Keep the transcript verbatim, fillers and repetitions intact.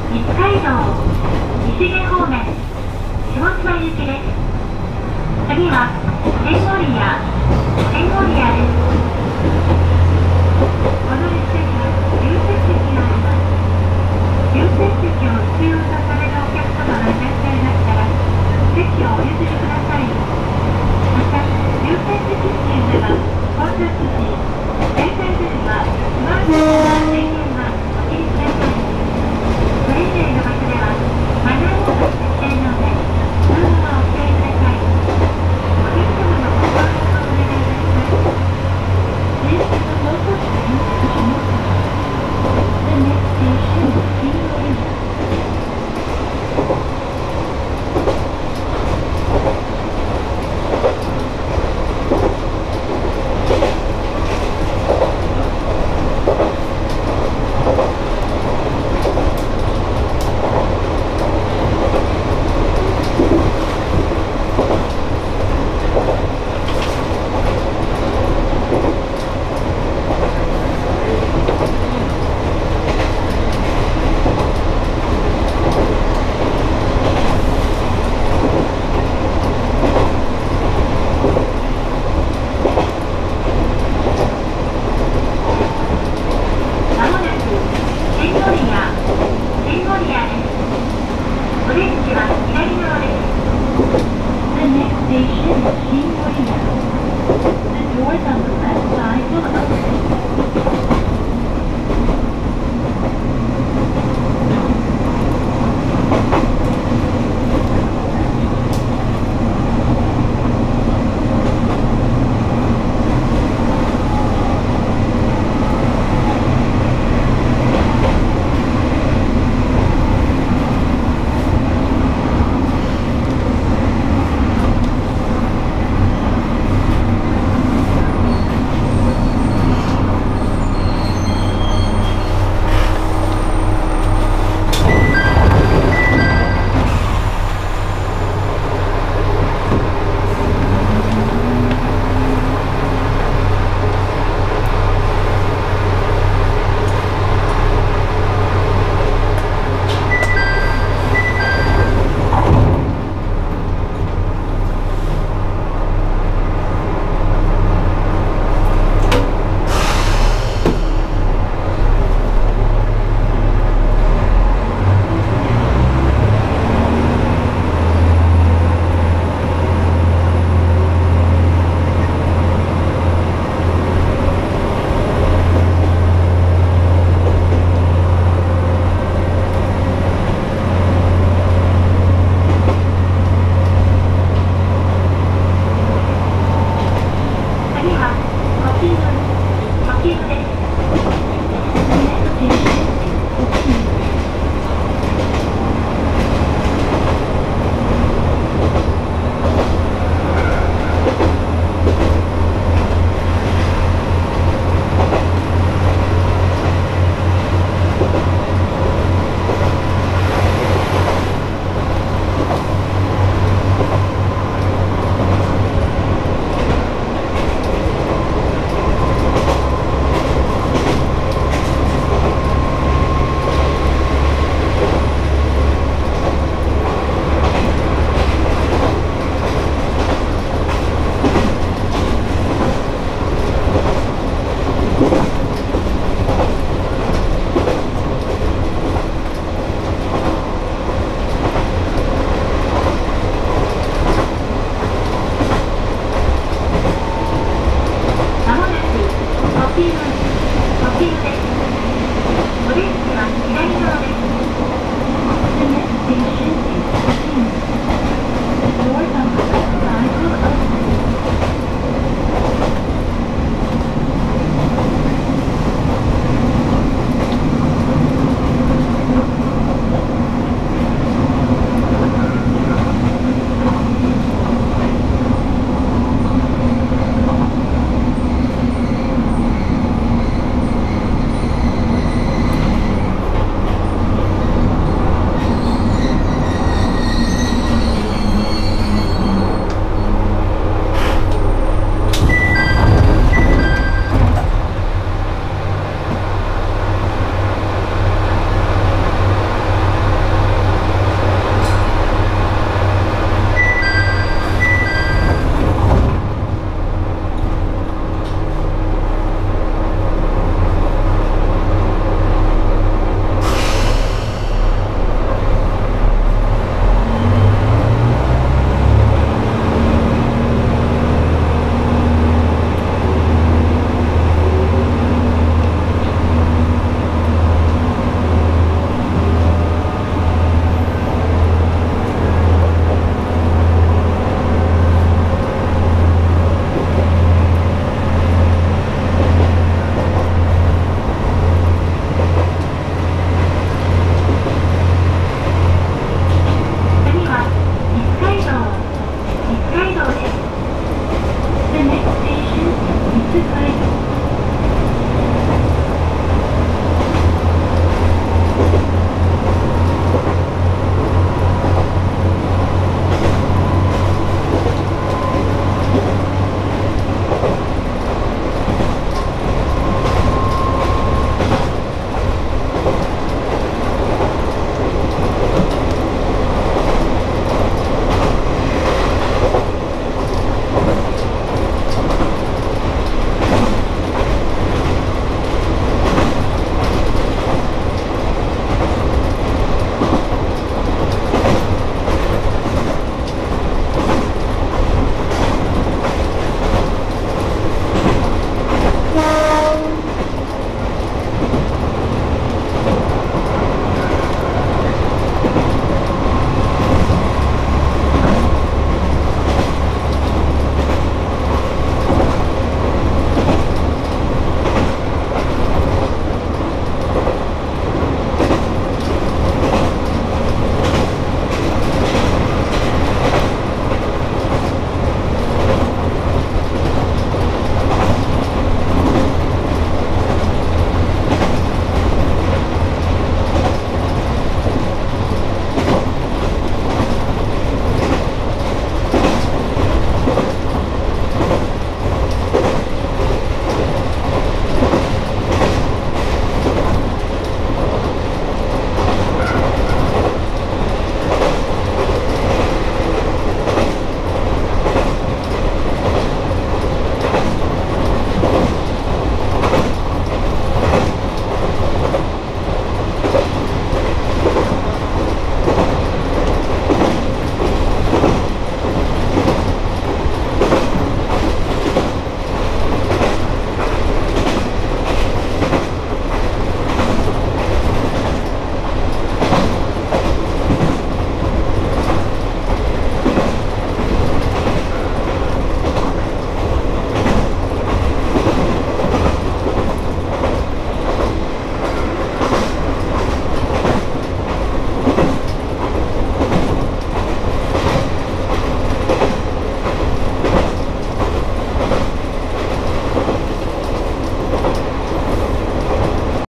西海道西毛方面下妻行きです。次は天守屋天守屋です。この列車には優先席があります。優先席を必要とされるお客様がいらっしゃいましたら席をお譲りください。また優先席付近では混雑時携帯電話スマートフォンの電源はお切りください。それ以外の場所ではマナーモード設定ので通話をお控えください。お客様のご協力をお願いいたします。Please keep the local train to Shimotsuma. The next station is Shinmoriya. オレンジは左側です。The next station is Shinmoriya. The doors on the left side will open.